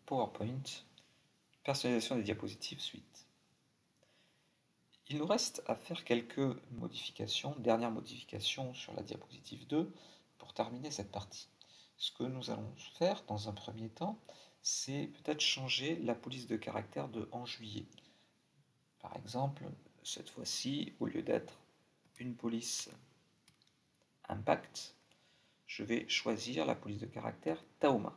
PowerPoint, personnalisation des diapositives suite. Il nous reste à faire quelques modifications, dernières modifications sur la diapositive 2 pour terminer cette partie. Ce que nous allons faire dans un premier temps, c'est peut-être changer la police de caractère de en juillet. Par exemple, cette fois-ci, au lieu d'être une police impact, je vais choisir la police de caractère Taoma.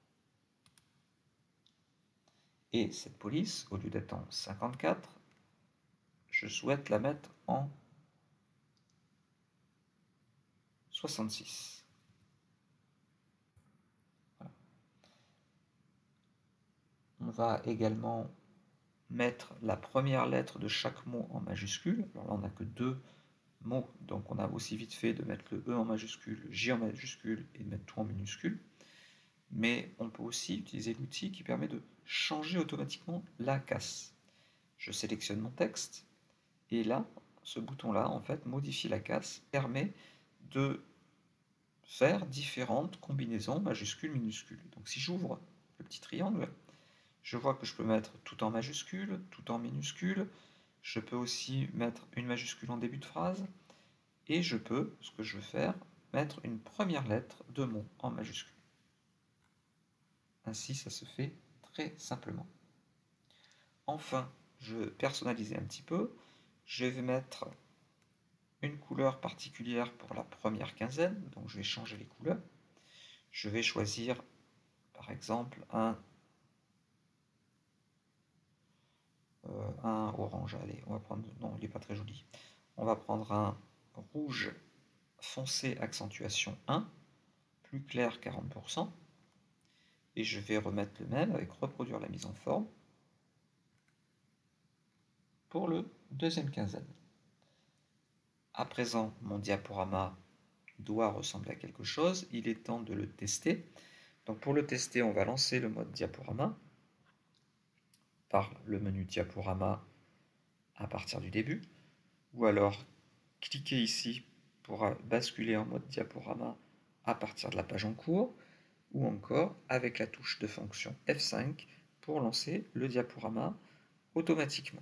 Et cette police, au lieu d'être en 54, je souhaite la mettre en 66. Voilà. On va également mettre la première lettre de chaque mot en majuscule. Alors là, on n'a que 2 mots, donc on a aussi vite fait de mettre le E en majuscule, le J en majuscule et de mettre tout en minuscule. Mais on peut aussi utiliser l'outil qui permet de changer automatiquement la casse. Je sélectionne mon texte, et là, ce bouton-là, en fait, modifie la casse, permet de faire différentes combinaisons majuscules, minuscules. Donc si j'ouvre le petit triangle, je vois que je peux mettre tout en majuscule, tout en minuscule, je peux aussi mettre une majuscule en début de phrase, et je peux, ce que je veux faire, mettre une première lettre de mot en majuscule. Ainsi, ça se fait très simplement. Enfin, je vais personnaliser un petit peu. Je vais mettre une couleur particulière pour la première quinzaine, donc je vais changer les couleurs. Je vais choisir, par exemple, un orange. Allez, on va prendre... Non, il n'est pas très joli. On va prendre un rouge foncé accentuation 1, plus clair 40%. Et je vais remettre le même avec reproduire la mise en forme pour le deuxième quinzaine. À présent, mon diaporama doit ressembler à quelque chose. Il est temps de le tester. Donc pour le tester, on va lancer le mode diaporama par le menu diaporama à partir du début, ou alors cliquez ici pour basculer en mode diaporama à partir de la page en cours, ou encore avec la touche de fonction F5 pour lancer le diaporama automatiquement.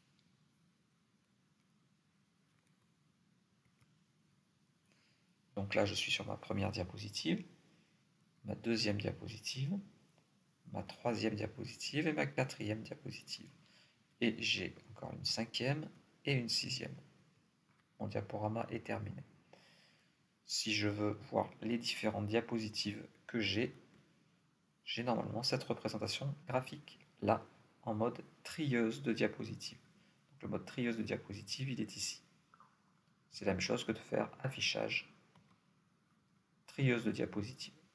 Donc là, je suis sur ma première diapositive, ma deuxième diapositive, ma troisième diapositive et ma quatrième diapositive. Et j'ai encore une cinquième et une sixième. Mon diaporama est terminé. Si je veux voir les différentes diapositives que j'ai normalement cette représentation graphique là en mode trieuse de diapositives. Donc le mode trieuse de diapositives, il est ici. C'est la même chose que de faire affichage, trieuse de diapositives.